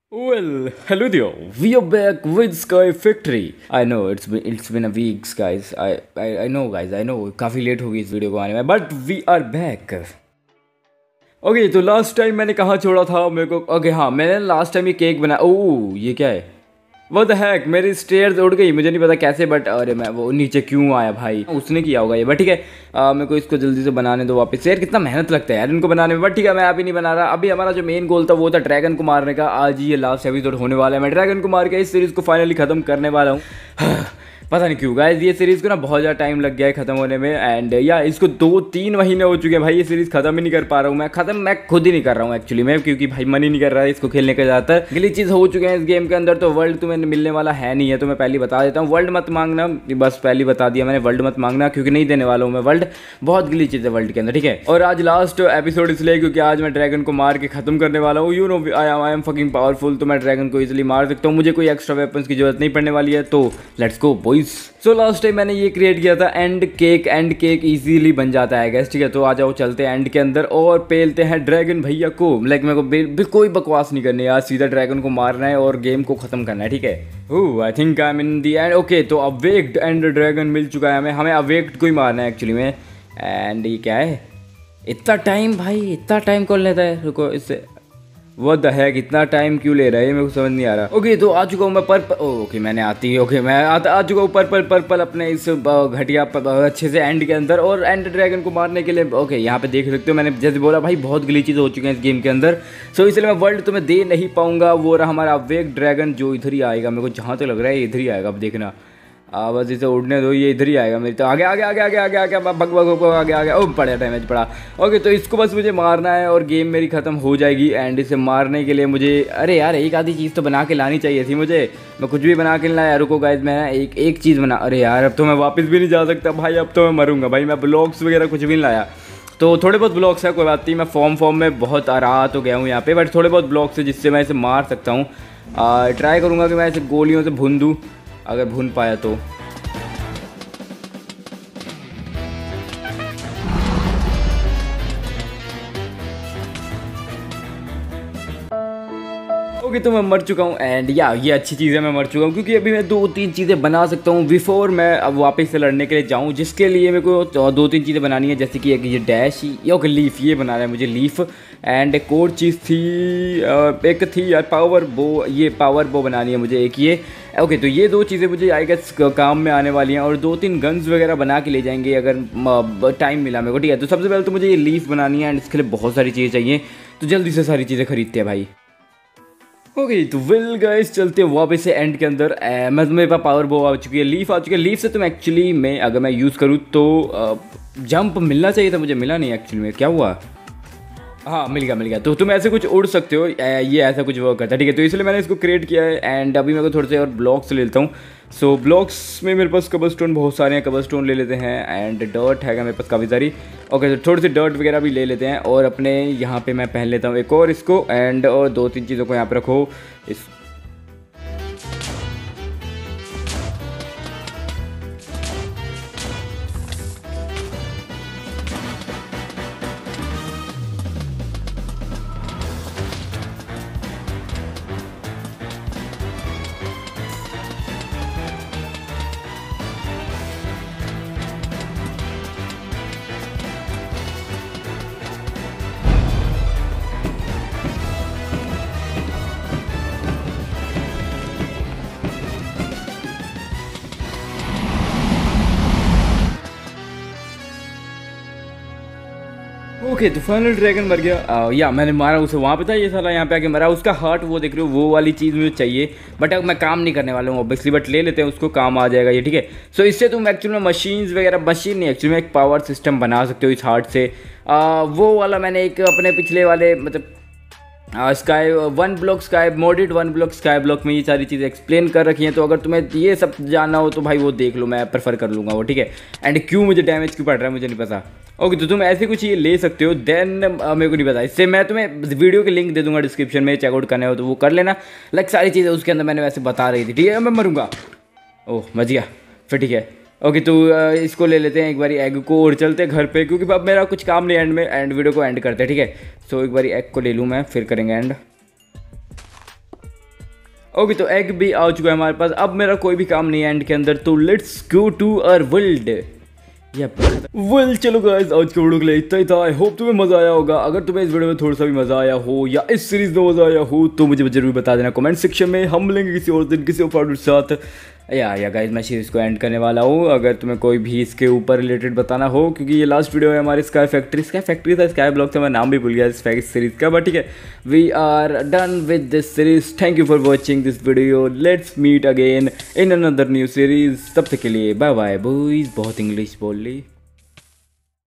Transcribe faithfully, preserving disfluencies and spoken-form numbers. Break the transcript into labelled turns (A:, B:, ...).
A: Well, hello there. We are back with Sky Factory. I know it's been it's been a weeks, guys. I I I know, guys. I know काफ़ी late हो गई इस video को आने में, but we are back. Okay okay, तो last time मैंने कहाँ छोड़ा था मेरे को। ओके okay, हाँ, मैंने लास्ट टाइम ये केक बनाया। ओह, ये क्या है? वो द हैक, मेरी स्टेयर्स उड़ गई, मुझे नहीं पता कैसे, बट अरे मैं वो नीचे क्यों आया भाई, उसने किया होगा ये। बट ठीक है, आ, मेरे को इसको जल्दी से बनाने दो वापस। यार कितना मेहनत लगता है यार इनको बनाने में। बट ठीक है, मैं अभी नहीं बना रहा। अभी हमारा जो मेन गोल था वो था ड्रैगन को मारने का। आज ये लास्ट एपिसोड होने वाला है। मैं ड्रैगन को मार के इस सीरीज़ को फाइनली ख़त्म करने वाला हूँ। पता नहीं क्यों गाइस, ये सीरीज़ को ना बहुत ज़्यादा टाइम लग गया है ख़त्म होने में। एंड या इसको दो तीन महीने हो चुके हैं भाई, ये सीरीज़ ख़त्म ही नहीं कर पा रहा हूँ मैं। ख़त्म मैं खुद ही नहीं कर रहा हूँ एक्चुअली में, क्योंकि भाई मन ही नहीं कर रहा है इसको खेलने का। ज़्यादातर ग्लिचेस हो चुके हैं इस गेम के अंदर, तो वर्ल्ड तुम्हें मिलने वाला है नहीं है। तो मैं पहले बता देता हूँ, वर्ल्ड मत मांगना, बस पहले बता दिया मैंने, वर्ल्ड मत मांगना, क्योंकि नहीं देने वाला हूँ मैं वर्ल्ड। बहुत ग्लिचेस है वर्ल्ड के अंदर, ठीक है। और आज लास्ट एपिसोड इसलिए क्योंकि आज मैं ड्रैगन को मार के ख़त्म करने वाला हूँ। You know I am fucking powerful, तो मैं ड्रैगन को इजिली मार सकता हूँ। मुझे कोई एक्स्ट्रा वेपन्स की जरूरत नहीं पड़ने वाली है। तो let's go boys. So last time मैंने ये क्रिएट किया था end cake. End cake easily बन जाता है गैस, ठीक है। तो आ जाओ चलते हैं एंड के अंदर और पेलते हैं ड्रैगन भैया को। लाइक मेरे को भी, भी कोई बकवास नहीं करनी यार, सीधा ड्रैगन को मारना है और गेम को खत्म करना है, ठीक है। Oh I think I am in the end. Okay, तो अवेक्ड एंड ड्रैगन मिल चुका है हमें। हमें अवेक्ड को ही मारना है एक्चुअली में। एंड ये क्या है, इतना टाइम भाई, इतना टाइम कौन लेता है? रुको, इससे वो द है, कितना टाइम क्यों ले रहा है मेरे को समझ नहीं आ रहा। ओके तो आ चुका हूँ मैं पर्पल। ओके मैंने आती है। ओके मैं आ, आ चुका हूँ पर्पल पर्पल अपने इस घटिया अच्छे से एंड के अंदर, और एंड ड्रैगन को मारने के लिए। ओके यहाँ पे देख सकते हो, मैंने जैसे बोला भाई बहुत ग्लिचेस हो चुके हैं इस गेम के अंदर। सो इसलिए मैं वर्ल्ड तुम्हें दे नहीं पाऊंगा। वो रहा हमारा अवेक ड्रैगन, जो इधर ही आएगा। मेरे को जहाँ तक लग रहा है इधर ही आएगा। अब देखना, आ, बस इसे उड़ने दो, ये इधर ही आएगा मेरी। तो आगे आगे आगे आगे आगे आगे भग भग भग आगे आगे। ओ पड़ा डैमेज पड़ा। ओके तो इसको बस मुझे मारना है और गेम मेरी ख़त्म हो जाएगी। एंड इसे मारने के लिए मुझे, अरे यार एक आधी चीज़ तो बना के लानी चाहिए थी मुझे। मैं कुछ भी बना के नहीं लाया। रुको गाइज, मैं एक एक चीज़ बना, अरे यार अब तो मैं वापस भी नहीं जा सकता भाई, अब तो मैं मरूंगा भाई। मैं ब्लॉक्स वगैरह कुछ भी नहीं लाया। तो थोड़े बहुत ब्लॉक्स है, कोई बात नहीं। मैं फॉर्म फॉर्म में बहुत राहत हो गया हूँ यहाँ पे, बट थोड़े बहुत ब्लॉक्स है जिससे मैं इसे मार सकता हूँ। ट्राई करूँगा कि मैं इसे गोलियों से भून दूँ, अगर भून पाया तो। ओके okay, तो मैं मर चुका हूँ। एंड या ये अच्छी चीज़ है, मैं मर चुका हूँ, क्योंकि अभी मैं दो तीन चीज़ें बना सकता हूँ बिफोर मैं अब वापस से लड़ने के लिए जाऊँ। जिसके लिए मेरे को दो तीन चीज़ें बनानी है, जैसे कि एक ये डैश, ये ओके लीफ, ये बनाना है मुझे लीफ। एंड एक और चीज़ थी, एक थी यार पावर बो, ये पावर बो बनानी है मुझे एक ये। ओके okay, तो ये दो चीज़ें मुझे आई गेस काम में आने वाली हैं। और दो तीन गन्स वगैरह बना के ले जाएंगे अगर टाइम मिला मेरे को, ठीक है। तो सबसे पहले तो मुझे ये लीफ बनानी है एंड इसके लिए बहुत सारी चीज़ें चाहिए, तो जल्दी से सारी चीज़ें खरीदते हैं भाई। ओके okay, तो विल गाइस चलते हैं वापस से एंड के अंदर। मैं मेरे पास पावर बो आ चुकी है, लीफ आ चुकी है। लीफ से तुम एक्चुअली मैं अगर मैं यूज़ करूँ तो जंप मिलना चाहिए था, मुझे मिला नहीं एक्चुअली में। क्या हुआ? हाँ मिल गया मिल गया। तो तुम ऐसे कुछ उड़ सकते हो, ये ऐसा कुछ वर्क करता है, ठीक है। तो इसलिए मैंने इसको क्रिएट किया है। एंड अभी मैं थोड़े से और ब्लॉक्स ले लेता हूँ। सो ब्लॉक्स में मेरे पास कबल स्टोन बहुत सारे हैं, कबल स्टोन ले लेते हैं। एंड डर्ट है मेरे पास काफ़ी सारी। ओके तो थोड़ी सी डर्ट वगैरह भी ले लेते हैं। और अपने यहाँ पे मैं पहन लेता हूँ एक और इसको। एंड और दो तीन चीज़ों को यहाँ पे रखो। इस ओके okay, तो फाइनल ड्रैगन मर गया। आ, या मैंने मारा उसे वहाँ पे था, ये साला यहाँ पे आके मरा। उसका हार्ट वो देख रहे हो, वो वाली चीज़ मुझे चाहिए, बट अब मैं काम नहीं करने वाला हूँ ऑब्वियसली, बट ले लेते हैं उसको, काम आ जाएगा ये, ठीक है। सो इससे तुम एक्चुअली में मशीन्स वगैरह, मशीन नहीं एक्चुअली में एक पावर सिस्टम बना सकते हो इस हार्ट से। आ, वो वाला मैंने एक अपने पिछले वाले मतलब sky one block sky modded one block sky block में ये सारी चीज़ें एक्सप्लेन कर रखी हैं। तो अगर तुम्हें ये सब जानना हो तो भाई वो देख लो, मैं प्रेफर कर लूँगा वो, ठीक है। एंड क्यों मुझे डैमेज क्यों पड़ रहा है मुझे नहीं पता। ओके तो तुम ऐसे कुछ ये ले सकते हो। देन मेरे को नहीं पता, इससे मैं तुम्हें वीडियो की लिंक दे दूंगा डिस्क्रिप्शन में, चेकआउट करना हो तो वो कर लेना। लाइक सारी चीज़ें उसके अंदर मैंने वैसे बता रही थी, ठीक है। मैं मरूंगा, ओह मच गया फिर, ठीक है। ओके तो इसको ले लेते हैं एक बारी एग को और चलते हैं घर पे, क्योंकि अब मेरा कुछ काम नहीं एंड में, एंड वीडियो को एंड करते हैं, ठीक है। सो एक बारी एग को ले लूँ मैं, फिर करेंगे एंड। ओके तो एग भी आ चुका है हमारे पास। अब मेरा कोई भी काम नहीं है एंड के अंदर, तो let's go to our world. Well चलो गाइस, आज के वीडियो के लिए इतना ही था। आई होप तुम्हें मजा आया होगा। अगर तुम्हें इस वीडियो में थोड़ा सा भी मजा आया हो या इस सीरीज में मजा आया हो तो मुझे जरूर बता देना कमेंट सेक्शन में। हम मिलेंगे किसी और दिन किसी और प्रोडक्ट के साथ। या या गाइस मैं सीरीज़ को एंड करने वाला हूँ। अगर तुम्हें कोई भी इसके ऊपर रिलेटेड बताना हो, क्योंकि ये लास्ट वीडियो है हमारी स्काई फैक्ट्री स्काई फैक्ट्री था स्काई ब्लॉक था, मैं नाम भी भूल गया इस सीरीज़ का, बट ठीक है, we are done with this series. Thank you for watching this video. Let's meet again in another new series. तब तक के लिए बाय बाय बॉयज। बहुत इंग्लिश बोल ली।